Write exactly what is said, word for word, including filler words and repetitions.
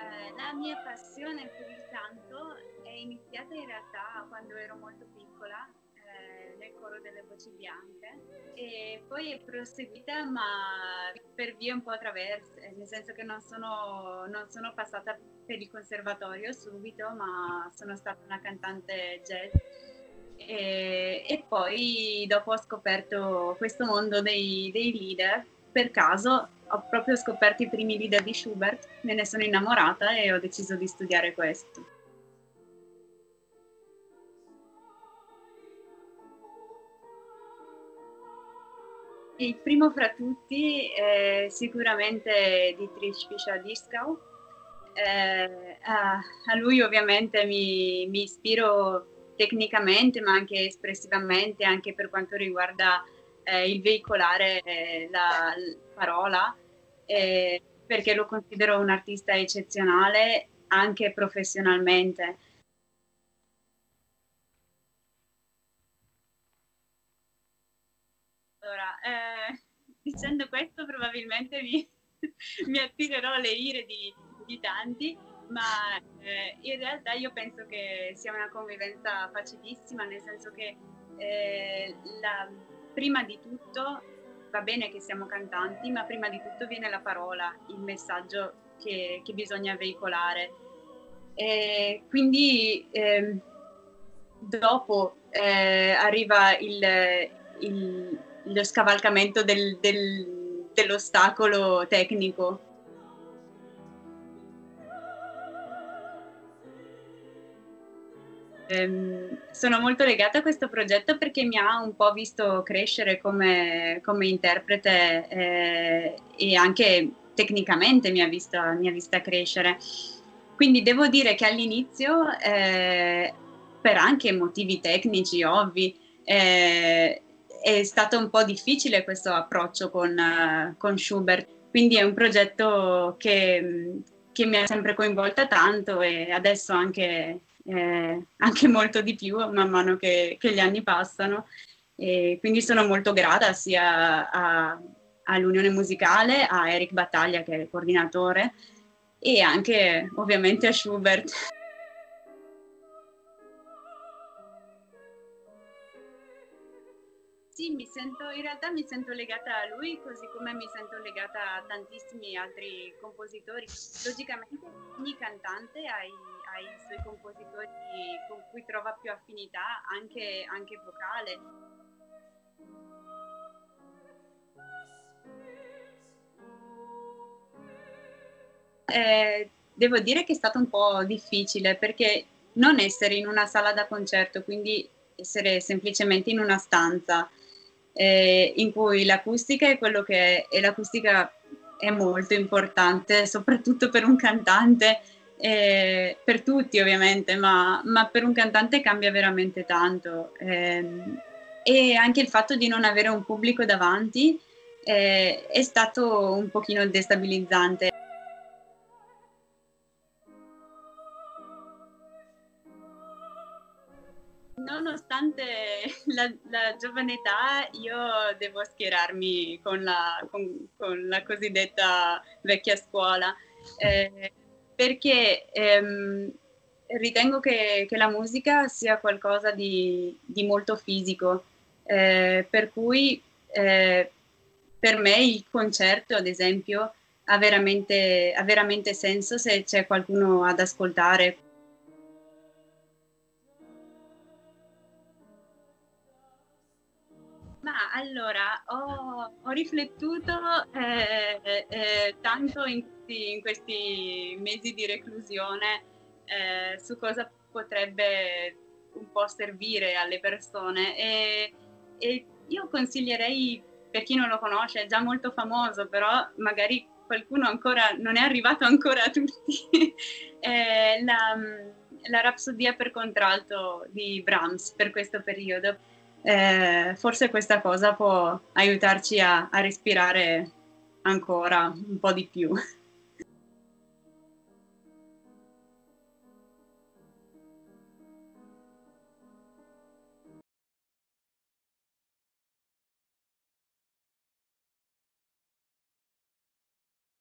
Eh, la mia passione per il canto è iniziata in realtà quando ero molto piccola, eh, nel coro delle voci bianche, e poi è proseguita ma per vie un po' traverse, nel senso che non sono, non sono passata per il conservatorio subito, ma sono stata una cantante jazz. E, e poi dopo ho scoperto questo mondo dei, dei leader. Per caso ho proprio scoperto i primi leader di Schubert, me ne sono innamorata e ho deciso di studiare questo. Il primo fra tutti è sicuramente Dietrich Fischer-Dieskau. Eh, a, a lui ovviamente mi, mi ispiro tecnicamente, ma anche espressivamente, anche per quanto riguarda eh, il veicolare eh, la, la parola, eh, perché lo considero un artista eccezionale anche professionalmente. Allora, eh, dicendo questo probabilmente mi, mi attirerò le ire di, di tanti, ma eh, in realtà io penso che sia una convivenza facilissima, nel senso che eh, la, prima di tutto va bene che siamo cantanti, ma prima di tutto viene la parola, il messaggio che, che bisogna veicolare. E quindi ehm, dopo eh, arriva il, il, lo scavalcamento del, del, dell'ostacolo tecnico. Ehm, sono molto legata a questo progetto perché mi ha un po' visto crescere come, come interprete eh, e anche tecnicamente mi ha vista, mi ha vista crescere. Quindi devo dire che all'inizio, eh, per anche motivi tecnici ovvi, eh, è stato un po' difficile questo approccio con, eh, con Schubert. Quindi è un progetto che, che mi ha sempre coinvolta tanto e adesso anche eh, anche molto di più man mano che, che gli anni passano. E quindi sono molto grata sia a, all'Unione Musicale, a Eric Battaglia che è il coordinatore e anche ovviamente a Schubert. Sì, mi sento, in realtà mi sento legata a lui così come mi sento legata a tantissimi altri compositori. Logicamente ogni cantante ha i, ha i suoi compositori con cui trova più affinità, anche, anche vocale. Eh, devo dire che è stato un po' difficile perché non essere in una sala da concerto, quindi essere semplicemente in una stanza eh, in cui l'acustica è quello che è, e l'acustica è molto importante, soprattutto per un cantante, eh, per tutti ovviamente, ma, ma, per un cantante cambia veramente tanto. Eh, e anche il fatto di non avere un pubblico davanti eh, è stato un pochino destabilizzante. Nonostante la, la giovane età, io devo schierarmi con la, con, con la cosiddetta vecchia scuola, eh, perché ehm, ritengo che, che la musica sia qualcosa di, di molto fisico, eh, per cui eh, per me il concerto, ad esempio, ha veramente, ha veramente senso se c'è qualcuno ad ascoltare. Ma allora, ho, ho riflettuto eh, eh, eh, tanto in questi, in questi mesi di reclusione eh, su cosa potrebbe un po' servire alle persone e, e io consiglierei, per chi non lo conosce, è già molto famoso, però magari qualcuno ancora non è arrivato ancora a tutti, eh, la, la Rapsodia per contralto di Brahms per questo periodo. Eh, forse questa cosa può aiutarci a, a respirare ancora un po' di più.